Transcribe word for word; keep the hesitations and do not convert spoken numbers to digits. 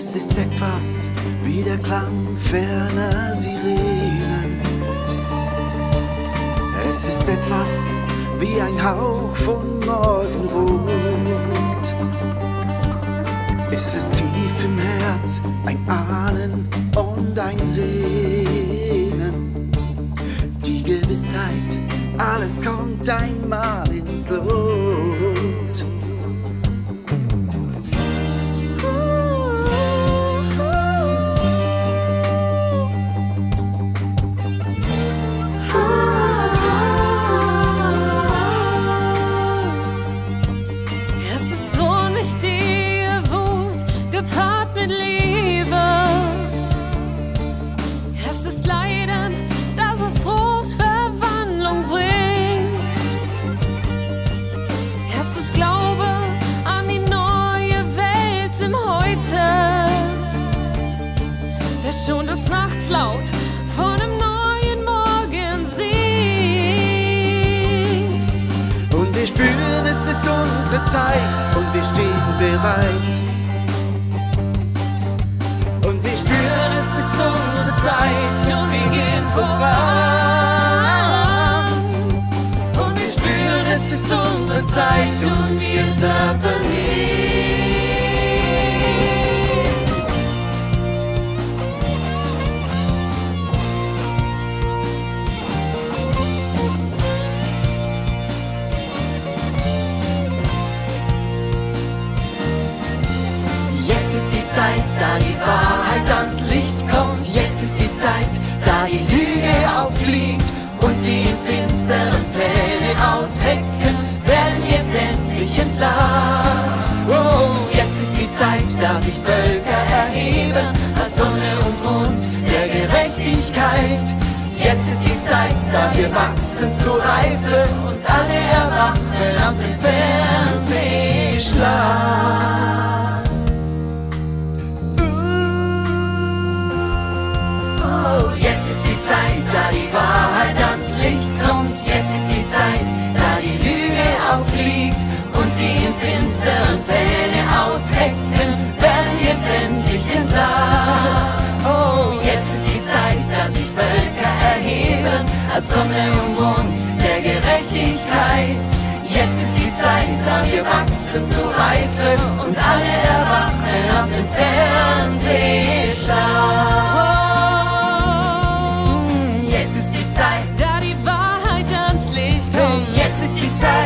Es ist etwas wie der Klang ferner Sirenen. Es ist etwas wie ein Hauch von Morgenrot. Es ist tief im Herz ein Ahnen und ein Sehnen. Die Gewissheit, alles kommt einmal ins Lot. Gepaart mit Liebe. Es ist Leiden, das es Fruchtverwandlung bringt. Es ist Glaube an die neue Welt im Heute, der schon des Nachts laut von einem neuen Morgen singt. Und wir spüren, es ist unsere Zeit und wir stehen bereit. Und wir spüren, es ist unsere Zeit und wir gehen voran. Und wir spüren, es ist unsere Zeit und wir surfen mit. Jetzt ist die Zeit, da die Wahrheit ans Licht kommt. Jetzt ist die Zeit, da die Lüge auffliegt und die in finsteren Pläne aushecken, werden jetzt endlich entlarvt. Oh, jetzt ist die Zeit, da sich Völker erheben als Sonne und Mond der Gerechtigkeit. Jetzt ist die Zeit, da wir wachsen zur Reife und alle erwachen aus dem Fernsehschlaf. Jetzt ist die Zeit, da die Wahrheit ans Licht kommt. Jetzt ist die Zeit, da die Lüge auffliegt und die in finsteren Pläne aushecken, werden jetzt endlich entlarvt. Oh, jetzt ist die Zeit, dass sich Völker erheben als Sonne und Mond der Gerechtigkeit. Jetzt ist die Zeit, da wir wachsen zur Reife und alle erwachen aus dem Fernsehschlaf. Da die Wahrheit ans Licht kommt. Jetzt ist die Zeit.